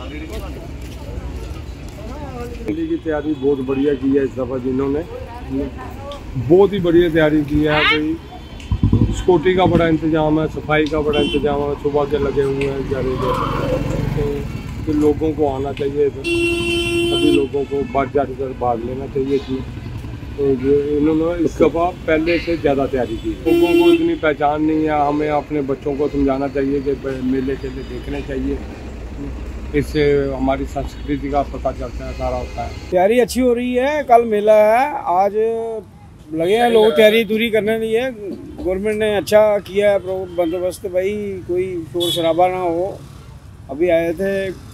होली की तैयारी बहुत बढ़िया की है इस दफ़ा जिन्होंने, बहुत ही बढ़िया तैयारी की है भाई। सिक्योरिटी का बड़ा इंतजाम है, सफाई का बड़ा इंतजाम है, सुबह के लगे हुए हैं बेचारे तो लोगों को आना चाहिए, सभी लोगों को बढ़ चढ़ भाग लेना चाहिए कि तो इन्होंने इस दफ़ा पहले से ज़्यादा तैयारी की। लोगों को इतनी पहचान नहीं है, हमें अपने बच्चों को समझाना चाहिए कि मेले केले देखने चाहिए, इससे हमारी संस्कृति का पता चलता है, सारा होता है। तैयारी अच्छी हो रही है, कल मेला है, आज लगे हैं लोग तैयारी दूरी करने लिए। गवर्नमेंट ने अच्छा किया है बंदोबस्त, भाई कोई शोर शराबा ना हो। अभी आए थे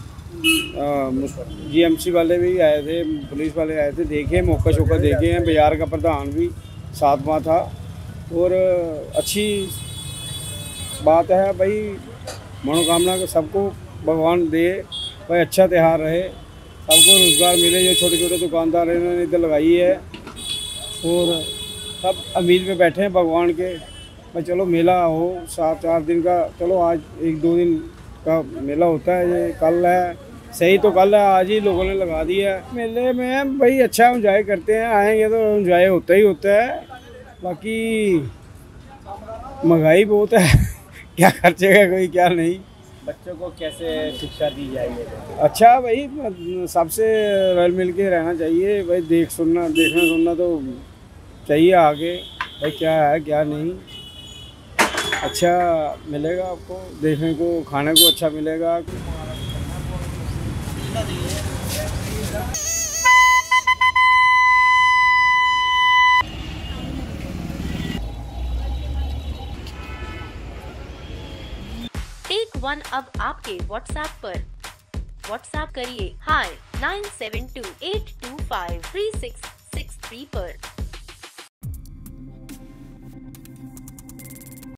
जीएमसी वाले भी आए थे, पुलिस वाले आए थे, देखे मौका शौका देखे हैं, बाजार का प्रधान भी साथ में था। और अच्छी बात है भाई, मनोकामना को सबको भगवान दे भाई, अच्छा त्यौहार रहे, सबको रोज़गार मिले। जो छोटे छोटे दुकानदार हैं इन्होंने इधर लगाई है और सब उम्मीद पे बैठे हैं भगवान के भाई चलो मेला हो 7-4 दिन का। चलो आज 1-2 दिन का मेला होता है, ये कल है सही तो कल है, आज ही लोगों ने लगा दिया है। मेले में भाई अच्छा एंजॉय करते हैं, आएंगे तो एंजॉय होता ही होता है। बाकी महंगाई बहुत है क्या खर्चेगा कोई क्या नहीं। बच्चों को कैसे शिक्षा दी जाएगी? अच्छा भाई, सबसे रल मिल के रहना चाहिए भाई, देखना सुनना तो चाहिए आगे भाई, क्या है क्या नहीं। अच्छा मिलेगा आपको देखने को, खाने को अच्छा मिलेगा। टेक वन अब आपके व्हाट्सएप पर। व्हाट्सएप करिए हाय 9728253663 पर।